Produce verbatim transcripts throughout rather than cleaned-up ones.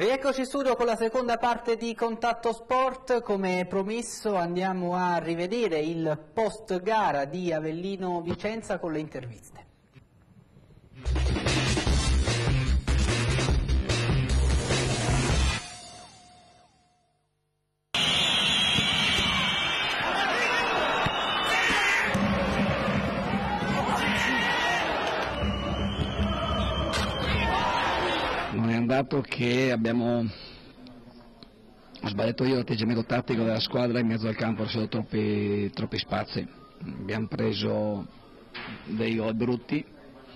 Rieccoci in studio con la seconda parte di Contatto Sport. Come promesso andiamo a rivedere il post gara di Avellino Vicenza con le interviste. Non è andato che abbiamo ho sbagliato io l'atteggiamento tattico della squadra, in mezzo al campo ci sono troppi, troppi spazi, abbiamo preso dei gol brutti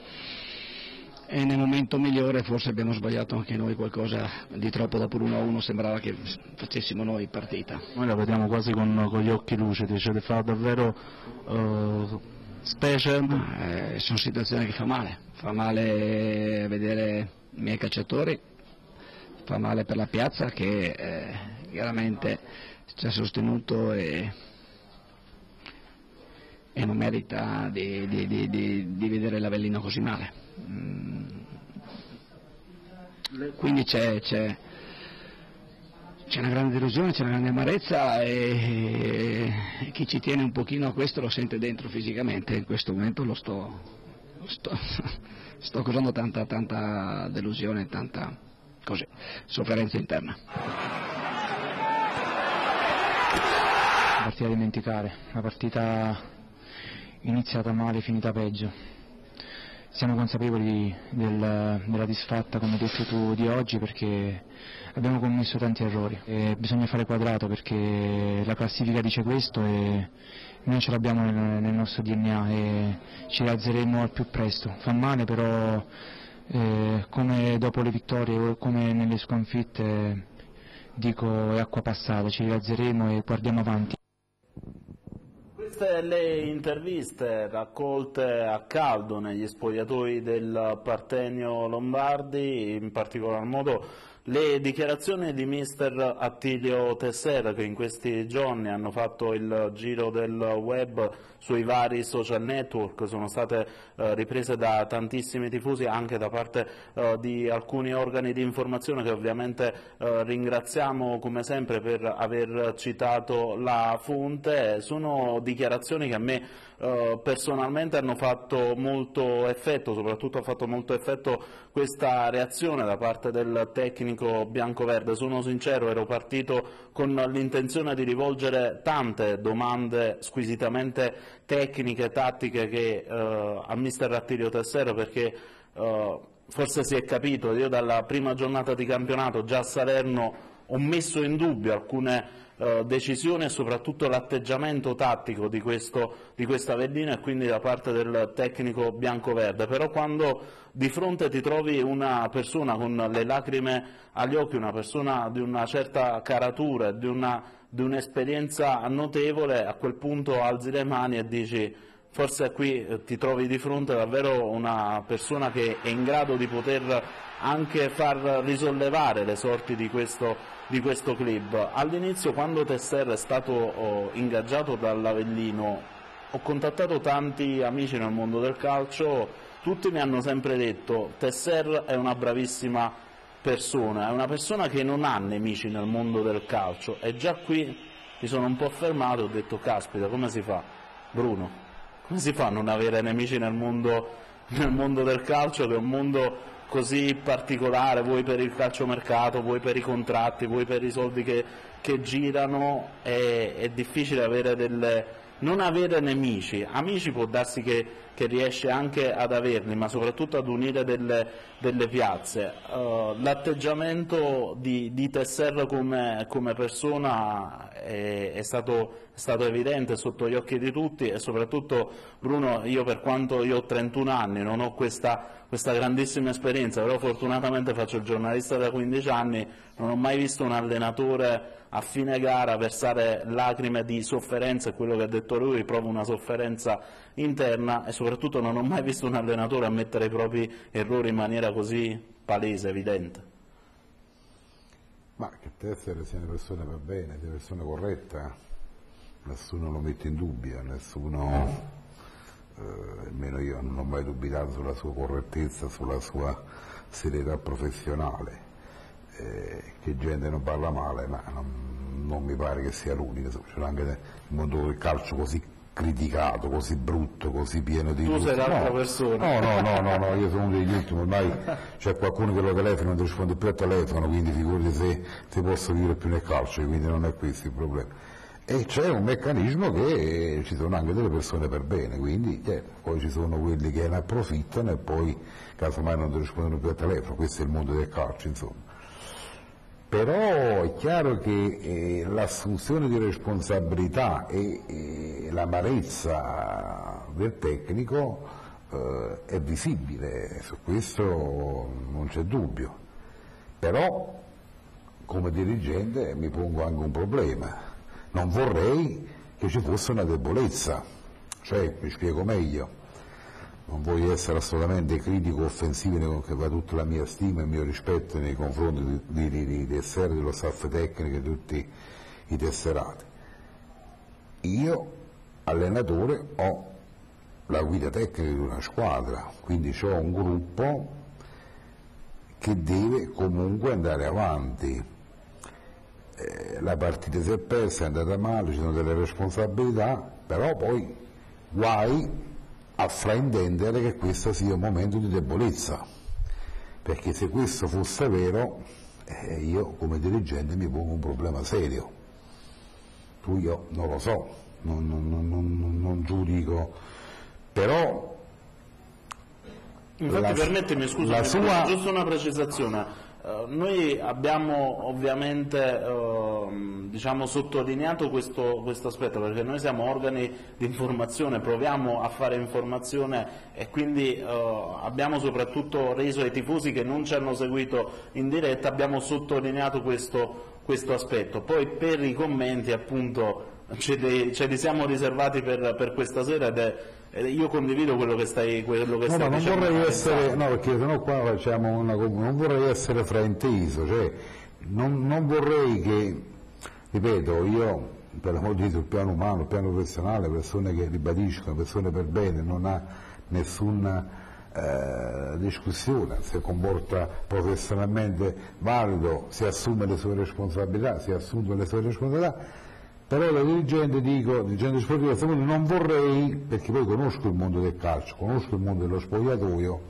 e nel momento migliore forse abbiamo sbagliato anche noi qualcosa di troppo. Dopo l'uno a uno sembrava che facessimo noi partita. Noi la vediamo quasi con, con gli occhi lucidi, cioè fa davvero uh, specie. Eh, sono situazioni che fa male, fa male vedere i miei calciatori, fa male per la piazza che eh, chiaramente ci ha sostenuto e, e non merita di, di, di, di, di vedere l'Avellino così male. Mm. Quindi c'è, c'è, c'è una grande delusione, c'è una grande amarezza e, e chi ci tiene un pochino a questo lo sente dentro fisicamente. In questo momento lo sto, lo sto, sto causando tanta, tanta delusione, tanta così, sofferenza interna. La partita da dimenticare, la partita iniziata male, finita peggio. Siamo consapevoli del, della disfatta, come hai detto tu, di oggi, perché abbiamo commesso tanti errori e bisogna fare quadrato, perché la classifica dice questo e noi ce l'abbiamo nel, nel nostro D N A e ci rialzeremo al più presto. Fa male, però eh, come dopo le vittorie o come nelle sconfitte dico è acqua passata, ci rialzeremo e guardiamo avanti. Queste le interviste raccolte a caldo negli spogliatoi del Partenio Lombardi, in particolar modo le dichiarazioni di mister Attilio Tesser, che in questi giorni hanno fatto il giro del web sui vari social network, sono state eh, riprese da tantissimi tifosi, anche da parte eh, di alcuni organi di informazione che ovviamente eh, ringraziamo come sempre per aver citato la fonte. Sono dichiarazioni che a me eh, personalmente hanno fatto molto effetto, soprattutto ha fatto molto effetto questa reazione da parte del tecnico biancoverde. Sono sincero, ero partito con l'intenzione di rivolgere tante domande squisitamente tecniche, tattiche che, eh, a mister Attilio Tesser, perché eh, forse si è capito, io dalla prima giornata di campionato già a Salerno ho messo in dubbio alcune eh, decisioni e soprattutto l'atteggiamento tattico di questo di questa Avellino e quindi da parte del tecnico biancoverde. Però quando di fronte ti trovi una persona con le lacrime agli occhi, una persona di una certa caratura, di una di un'esperienza notevole, a quel punto alzi le mani e dici forse qui ti trovi di fronte davvero una persona che è in grado di poter anche far risollevare le sorti di questo, di questo club. All'inizio, quando Tesser è stato oh, ingaggiato dall'Avellino, ho contattato tanti amici nel mondo del calcio, tutti mi hanno sempre detto Tesser è una bravissima persona, è una persona che non ha nemici nel mondo del calcio, e già qui mi sono un po' fermato e ho detto caspita, come si fa, Bruno, come si fa a non avere nemici nel mondo, nel mondo del calcio, che è un mondo così particolare, vuoi per il calciomercato, vuoi per i contratti, vuoi per i soldi che, che girano, è, è difficile avere delle, non avere nemici. Amici può darsi che, che riesce anche ad averli, ma soprattutto ad unire delle, delle piazze. Uh, l'atteggiamento di, di Tesser come, come persona è, è, stato, è stato evidente sotto gli occhi di tutti, e soprattutto, Bruno, io per quanto io ho trentuno anni, non ho questa, questa grandissima esperienza, però fortunatamente faccio il giornalista da quindici anni, non ho mai visto un allenatore a fine gara versare lacrime di sofferenza, è quello che ha detto lui, provo una sofferenza interna, e soprattutto non ho mai visto un allenatore ammettere i propri errori in maniera così palese, evidente. Ma che Tesser sia una persona va bene, sia una persona corretta, nessuno lo mette in dubbio, nessuno, eh, almeno io non ho mai dubitato sulla sua correttezza, sulla sua serietà professionale. eh, che gente non parla male, ma non, non mi pare che sia l'unico, c'è anche nel mondo del calcio così criticato, così brutto, così pieno di... Tu sei l'altra no, persona. No, no, no, no, no, io sono uno degli ultimi, ormai c'è qualcuno che lo telefona, non ti risponde più al telefono, quindi figurati se, se posso vivere più nel calcio, quindi non è questo il problema. E c'è un meccanismo che ci sono anche delle persone per bene, quindi eh, poi ci sono quelli che ne approfittano e poi casomai non ti rispondono più al telefono, questo è il mondo del calcio, insomma. Però è chiaro che eh, l'assunzione di responsabilità e, e l'amarezza del tecnico eh, è visibile, su questo non c'è dubbio. Però come dirigente mi pongo anche un problema, non vorrei che ci fosse una debolezza, cioè mi spiego meglio. Non voglio essere assolutamente critico o offensivo, che va tutta la mia stima e il mio rispetto nei confronti di, di, di, di Tessera, dello staff tecnico e di tutti i tesserati. Io, allenatore, ho la guida tecnica di una squadra, quindi ho un gruppo che deve comunque andare avanti. Eh, la partita si è persa, è andata male, ci sono delle responsabilità, però poi guai a fraintendere che questo sia un momento di debolezza, perché se questo fosse vero eh, io come dirigente mi pongo un problema serio. Tu io non lo so, non, non, non, non, non giudico, però infatti la, permettimi, scusa, sua... giusto una precisazione. Uh, noi abbiamo ovviamente uh, diciamo, sottolineato questo, questo aspetto, perché noi siamo organi di informazione, proviamo a fare informazione e quindi uh, abbiamo soprattutto reso ai tifosi che non ci hanno seguito in diretta, abbiamo sottolineato questo, questo aspetto. Poi per i commenti appunto ce li, ce li siamo riservati per, per questa sera ed è io condivido quello che stai, quello che no, stai no, dicendo. Non vorrei essere, no, perché sennò qua facciamo una, non vorrei essere frainteso, cioè non, non vorrei che, ripeto, io per l'amor di Dio sul piano umano, sul piano professionale, persone che ribadiscono, persone per bene, non ha nessuna eh, discussione, si comporta professionalmente valido, si assume le sue responsabilità, si assume le sue responsabilità. Però da dirigente dico, dirigente sportivo, non vorrei, perché poi conosco il mondo del calcio, conosco il mondo dello spogliatoio,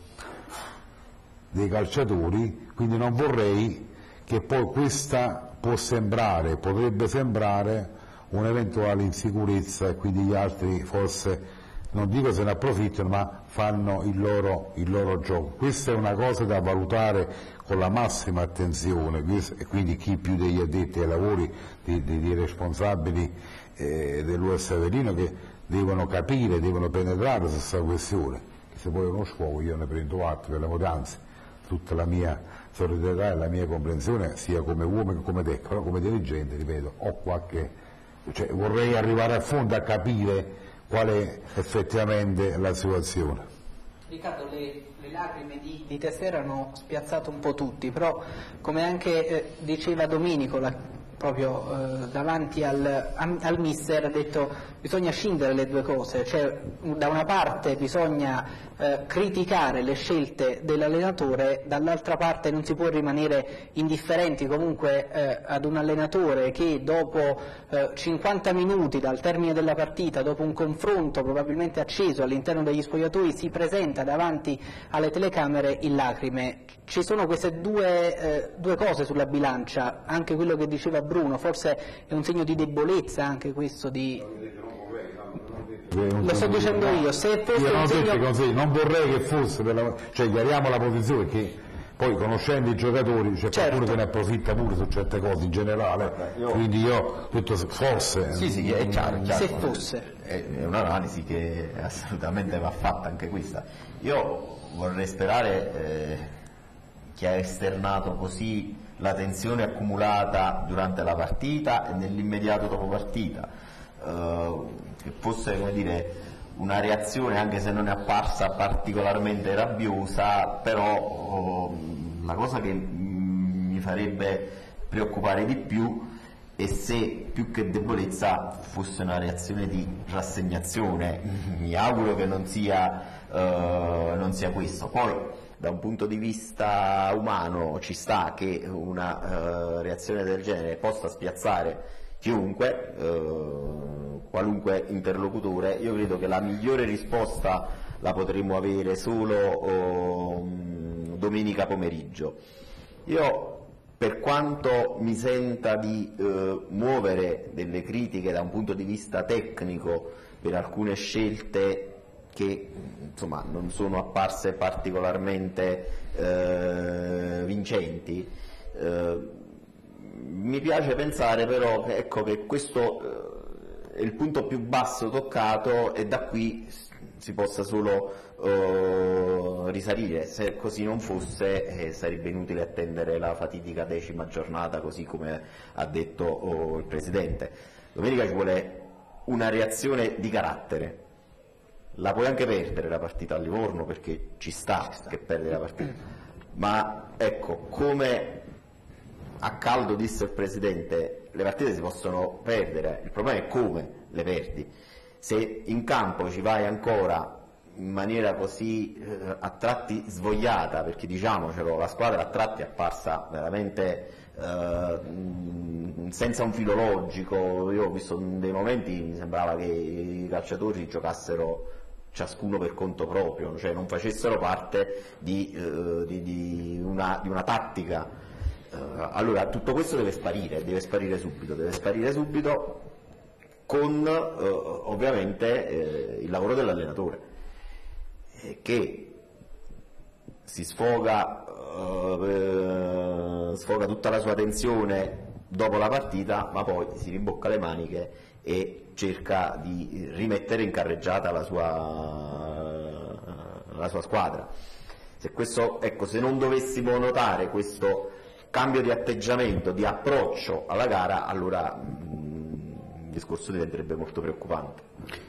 dei calciatori, quindi non vorrei che poi questa può sembrare, potrebbe sembrare un'eventuale insicurezza e quindi gli altri forse, non dico se ne approfittano, ma fanno il loro, il loro gioco. Questa è una cosa da valutare con la massima attenzione, e quindi chi più degli addetti ai lavori, dei, dei responsabili eh, dell'U S Avellino, che devono capire, devono penetrare su questa questione. Se poi conosco io ne prendo atto, per l'amore, anzi, tutta la mia solidarietà e la mia comprensione, sia come uomo che come tecnico, però come dirigente, ripeto, ho qualche, cioè, vorrei arrivare a fondo a capire qual è effettivamente la situazione. Riccardo, le, le lacrime di, di Tessera hanno spiazzato un po' tutti, però come anche eh, diceva Domenico la, proprio eh, davanti al, a, al mister, ha detto bisogna scindere le due cose, cioè da una parte bisogna eh, criticare le scelte dell'allenatore, dall'altra parte non si può rimanere indifferenti comunque eh, ad un allenatore che dopo eh, cinquanta minuti dal termine della partita, dopo un confronto probabilmente acceso all'interno degli spogliatoi, si presenta davanti alle telecamere in lacrime. Ci sono queste due, eh, due cose sulla bilancia, anche quello che diceva Bruno, forse è un segno di debolezza anche questo di... Lo sto dicendo io, se fosse io un non, segno... così, non vorrei che fosse, per la... cioè chiariamo la posizione, che poi conoscendo i giocatori c'è certo. qualcuno che ne approfitta pure su certe cose in generale, io... quindi io tutto forse... Sì, sì, è chiaro, è chiaro. Se fosse. È un'analisi che assolutamente va fatta anche questa. Io vorrei sperare eh, che ha esternato così la tensione accumulata durante la partita e nell'immediato dopo partita, eh, che fosse, come dire, una reazione, anche se non è apparsa particolarmente rabbiosa, però oh, la cosa che mi farebbe preoccupare di più è se più che debolezza fosse una reazione di rassegnazione. Mi auguro che non sia, uh, non sia questo. Poi da un punto di vista umano ci sta che una uh, reazione del genere possa spiazzare chiunque, uh, qualunque interlocutore. Io credo che la migliore risposta la potremo avere solo uh, domenica pomeriggio. Io, per quanto mi senta di uh, muovere delle critiche da un punto di vista tecnico per alcune scelte che insomma non sono apparse particolarmente eh, vincenti, eh, mi piace pensare però che, ecco, che questo eh, è il punto più basso toccato e da qui si possa solo eh, risalire. Se così non fosse eh, sarebbe inutile attendere la fatidica decima giornata, così come ha detto oh, il Presidente. Domenica ci vuole una reazione di carattere. La puoi anche perdere la partita a Livorno, perché ci sta che perdi la partita, ma ecco, come a caldo disse il Presidente, le partite si possono perdere, il problema è come le perdi. Se in campo ci vai ancora in maniera così eh, a tratti svogliata, perché diciamocelo, la squadra a tratti è apparsa veramente eh, senza un filo logico. Io ho visto in dei momenti, mi sembrava che i calciatori giocassero ciascuno per conto proprio, cioè non facessero parte di, eh, di, di, una, di una tattica. Eh, allora tutto questo deve sparire, deve sparire subito, deve sparire subito con eh, ovviamente eh, il lavoro dell'allenatore, eh, che si sfoga, eh, sfoga tutta la sua tensione dopo la partita, ma poi si rimbocca le maniche e cerca di rimettere in carreggiata la sua, la sua squadra. Se, questo, ecco, se non dovessimo notare questo cambio di atteggiamento, di approccio alla gara, allora mh, il discorso diventerebbe molto preoccupante.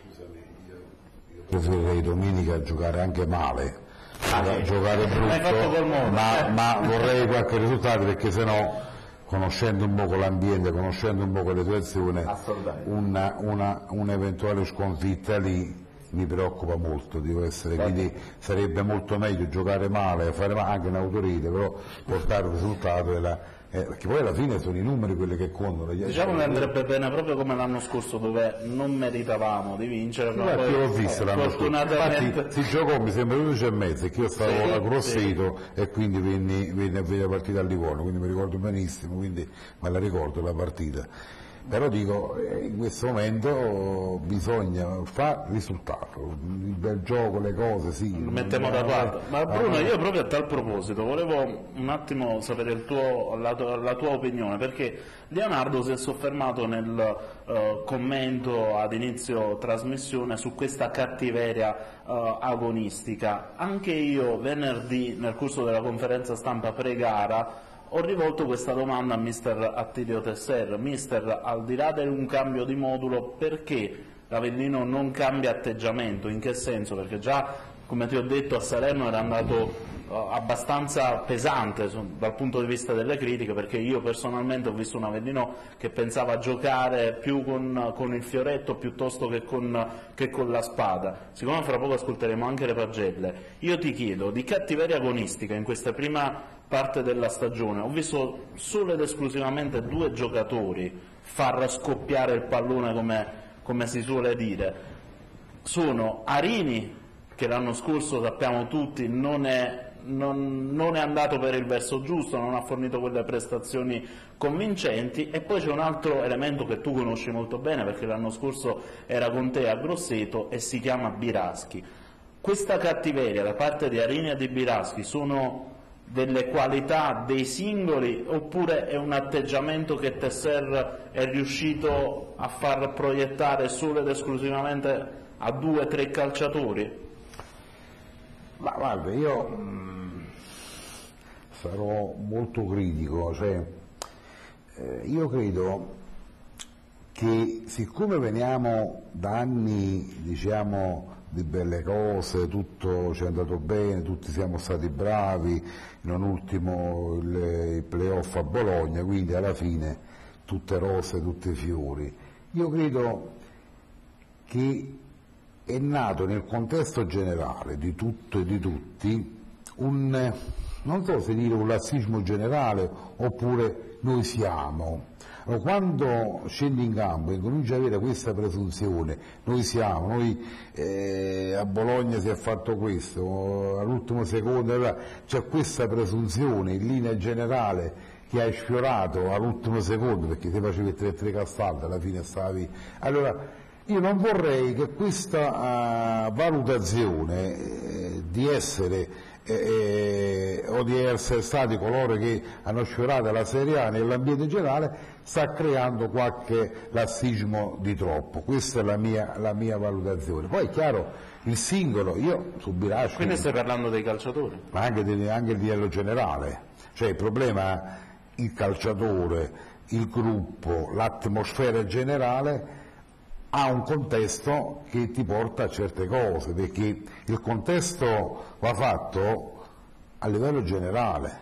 Preferirei domenica giocare anche male, ah, giocare brutto, ma, ma vorrei qualche risultato, perché sennò, conoscendo un po' l'ambiente, conoscendo un po' la situazione, una, una, un'eventuale sconfitta lì mi preoccupa molto, devo essere, quindi sarebbe molto meglio giocare male, fare anche un'autorite, però portare un risultato, è la, eh, perché poi alla fine sono i numeri quelli che contano. Diciamo che andrebbe bene proprio come l'anno scorso, dove non meritavamo di vincere, ma poi, l'ho visto l'anno scorso, infatti si giocò mi sembra undici e mezzo, e che io stavo sì, a Grosseto sì. E quindi venni, venni a vedere la partita a Livorno, quindi mi ricordo benissimo, quindi me la ricordo la partita. Però dico, in questo momento bisogna fare risultato, il bel gioco, le cose, sì. Lo mettiamo da parte. Ma Bruno, io proprio a tal proposito volevo un attimo sapere il tuo, la, la tua opinione, perché Leonardo si è soffermato nel uh, commento ad inizio trasmissione su questa cattiveria uh, agonistica. Anche io venerdì, nel corso della conferenza stampa pre-gara, ho rivolto questa domanda a mister Attilio Tesser. Mister, al di là di un cambio di modulo, perché l'Avellino non cambia atteggiamento? In che senso? Perché già, come ti ho detto, a Salerno era andato uh, abbastanza pesante su, dal punto di vista delle critiche, perché io personalmente ho visto un Avellino che pensava giocare più con, con il fioretto piuttosto che con, che con la spada. Siccome fra poco ascolteremo anche le pagelle, io ti chiedo, di cattiveria agonistica in questa prima parte della stagione ho visto solo ed esclusivamente due giocatori far scoppiare il pallone, come, come si suole dire. Sono Arini, che l'anno scorso sappiamo tutti non è, non, non è andato per il verso giusto, non ha fornito quelle prestazioni convincenti, e poi c'è un altro elemento che tu conosci molto bene perché l'anno scorso era con te a Grosseto, e si chiama Biraschi. Questa cattiveria da parte di Arini e di Biraschi sono delle qualità dei singoli, oppure è un atteggiamento che Tesser è riuscito a far proiettare solo ed esclusivamente a due o tre calciatori? Ma guarda, io mh, sarò molto critico, cioè, eh, io credo che siccome veniamo da anni, diciamo, di belle cose, tutto ci è andato bene, tutti siamo stati bravi, non ultimo il, il playoff a Bologna, quindi alla fine tutte rose, tutti fiori. Io credo che è nato nel contesto generale di tutto e di tutti un, non so se dire un lassismo generale oppure noi siamo. Quando scendi in campo e cominci ad avere questa presunzione, noi siamo, noi eh, a Bologna si è fatto questo, all'ultimo secondo c'è questa presunzione in linea generale che hai sfiorato all'ultimo secondo perché ti facevi tre tre castaldi, alla fine stavi. Allora io non vorrei che questa uh, valutazione eh, di essere Eh, o di essere stati coloro che hanno sfiorato la Serie A nell'ambiente generale sta creando qualche lassismo di troppo. Questa è la mia, la mia valutazione. Poi è chiaro, il singolo, io su Biraschi... Quindi stai parlando dei calciatori? Ma anche, di, anche il livello generale. Cioè il problema, il calciatore, il gruppo, l'atmosfera generale ha un contesto che ti porta a certe cose, perché il contesto va fatto a livello generale,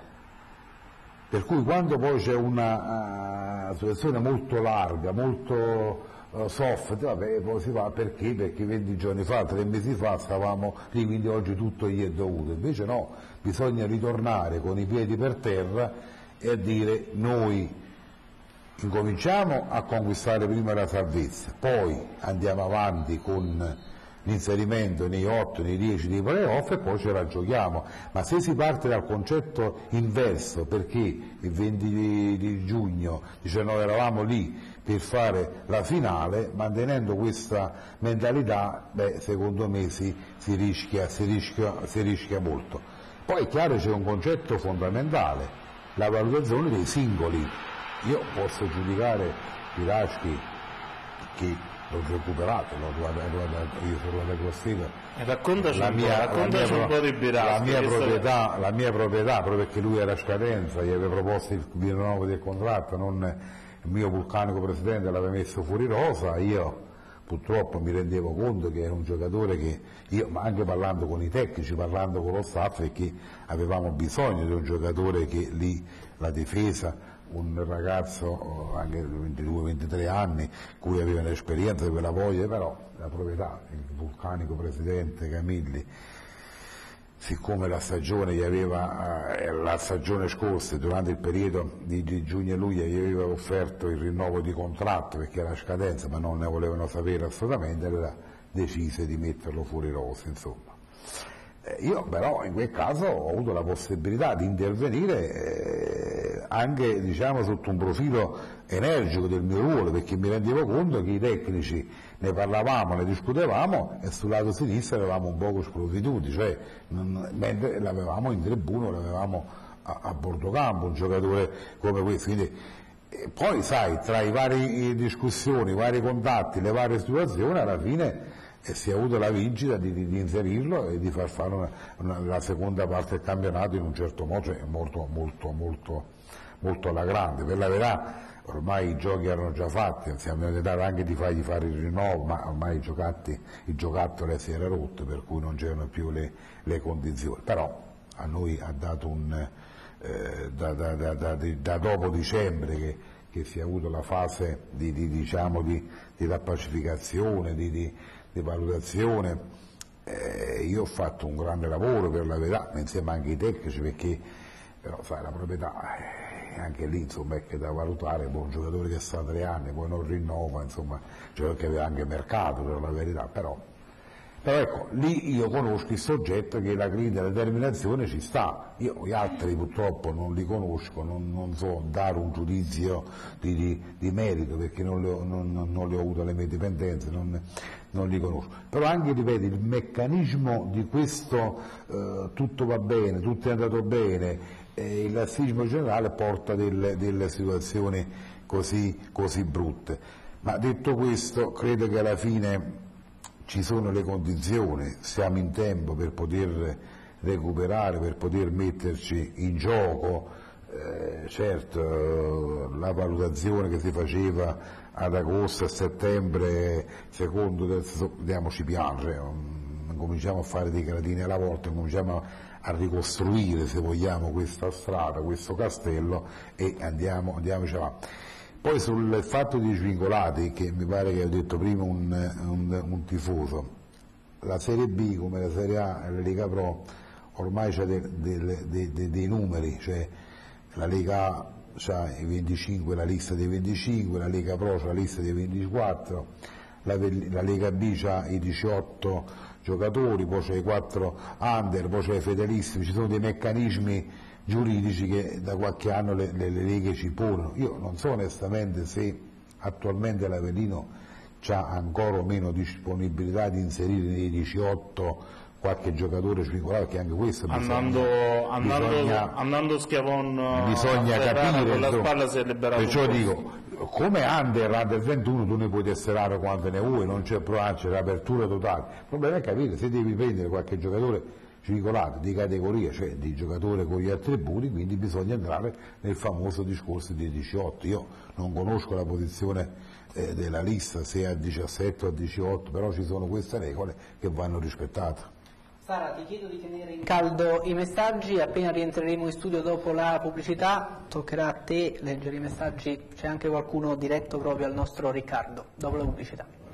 per cui quando poi c'è una uh, situazione molto larga, molto uh, soft, vabbè, poi si fa perché? Perché venti giorni fa, tre mesi fa stavamo lì, quindi oggi tutto gli è dovuto. Invece no, bisogna ritornare con i piedi per terra e a dire noi incominciamo a conquistare prima la salvezza, poi andiamo avanti con l'inserimento nei otto, nei dieci dei playoff e poi ce la giochiamo. Ma se si parte dal concetto inverso, perché il venti di giugno diciannove eravamo lì per fare la finale, mantenendo questa mentalità, beh, secondo me si, si, rischia, si, rischia, si rischia molto. Poi è chiaro c'è un concetto fondamentale, la valutazione dei singoli. Io posso giudicare Biraschi che l'ho recuperato, l'ho guardato, io sono da Costiga. Raccontaci, la un, mia, po', raccontaci la mia, un po' di Biraschi. La mia, proprietà, la mia proprietà, proprio perché lui era a scadenza, gli aveva proposto il rinnovo del contratto, non il mio vulcanico presidente l'aveva messo fuori rosa, io purtroppo mi rendevo conto che era un giocatore che io, ma anche parlando con i tecnici, parlando con lo staff, è che avevamo bisogno di un giocatore che lì la difesa, un ragazzo anche di ventidue ventitré anni, cui aveva un'esperienza, quella voglia, però la proprietà, il vulcanico presidente Camilli, siccome la stagione gli aveva, eh, la stagione scorsa, durante il periodo di, di giugno e luglio, gli aveva offerto il rinnovo di contratto perché era a scadenza, ma non ne volevano sapere assolutamente, allora decise di metterlo fuori rosa, insomma. Io però in quel caso ho avuto la possibilità di intervenire eh, anche diciamo, sotto un profilo energico del mio ruolo, perché mi rendevo conto che i tecnici ne parlavamo, ne discutevamo e sul lato sinistro eravamo un poco sprovveduti, cioè non, mentre l'avevamo in tribuna, l'avevamo a, a bordo campo, un giocatore come questo. Quindi, eh, poi sai, tra i vari discussioni, i vari contatti, le varie situazioni, alla fine e si è avuto la vincita di, di, di inserirlo e di far fare una, una, la seconda parte del campionato in un certo modo, cioè molto, molto, molto, molto alla grande. Per la verità ormai i giochi erano già fatti, siamo tentati anche di fargli fare il rinnovo, ma ormai i, giocatti, i giocattoli si era rotto, per cui non c'erano più le, le condizioni. Però a noi ha dato un, eh, da, da, da, da, da dopo dicembre che, che si è avuto la fase di, di, diciamo, di, di pacificazione, di, di di valutazione, eh, io ho fatto un grande lavoro per la verità, insieme anche ai tecnici, perché però sai la proprietà eh, anche lì insomma è che da valutare, poi un giocatore che sta tre anni, poi non rinnova, insomma, cioè che aveva anche mercato per la verità, però, però ecco, lì io conosco il soggetto che la critica e la determinazione ci sta, io gli altri purtroppo non li conosco, non, non so dare un giudizio di, di, di merito perché non le ho, non, non le ho avuto le mie dipendenze, non, non li conosco, però anche, ripeto, il meccanismo di questo eh, tutto va bene, tutto è andato bene, eh, il lassismo generale porta delle, delle situazioni così, così brutte, ma detto questo credo che alla fine ci sono le condizioni, siamo in tempo per poter recuperare, per poter metterci in gioco, eh, certo la valutazione che si faceva ad agosto, a settembre, secondo, terzo, diamoci piace, um, cominciamo a fare dei gradini alla volta, cominciamo a ricostruire, se vogliamo, questa strada, questo castello e andiamo, andiamoci avanti. Poi sul fatto di svincolati, che mi pare che ho detto prima un, un, un tifoso, la Serie B come la Serie A e la Lega Pro ormai c'è de, de, de, de, dei numeri, cioè la Lega A c'ha i venticinque, la lista dei venticinque, la Lega Pro c'ha la lista dei ventiquattro, la, la Lega B c'ha i diciotto giocatori, poi c'è i quattro under, poi c'è i fedelissimi, ci sono dei meccanismi giuridici che da qualche anno le, le, le leghe ci pongono. Io non so onestamente se attualmente l'Avellino ha ancora o meno disponibilità di inserire nei diciotto qualche giocatore svincolato, perché anche questo andando, bisogna, andando, bisogna, andando Schiavon bisogna capire, con la insomma, spalla si è liberato. Perciò dico, come under, under ventuno tu ne puoi tesserare quante ne vuoi, non c'è problema, c'è l'apertura totale. Il problema è capire se devi prendere qualche giocatore svincolato di categoria, cioè di giocatore con gli attributi, quindi bisogna entrare nel famoso discorso dei diciotto. Io non conosco la posizione eh, della lista, se è a diciassette o a diciotto, però ci sono queste regole che vanno rispettate. Sara, ti chiedo di tenere in caldo i messaggi, appena rientreremo in studio dopo la pubblicità toccherà a te leggere i messaggi, c'è anche qualcuno diretto proprio al nostro Riccardo, dopo la pubblicità.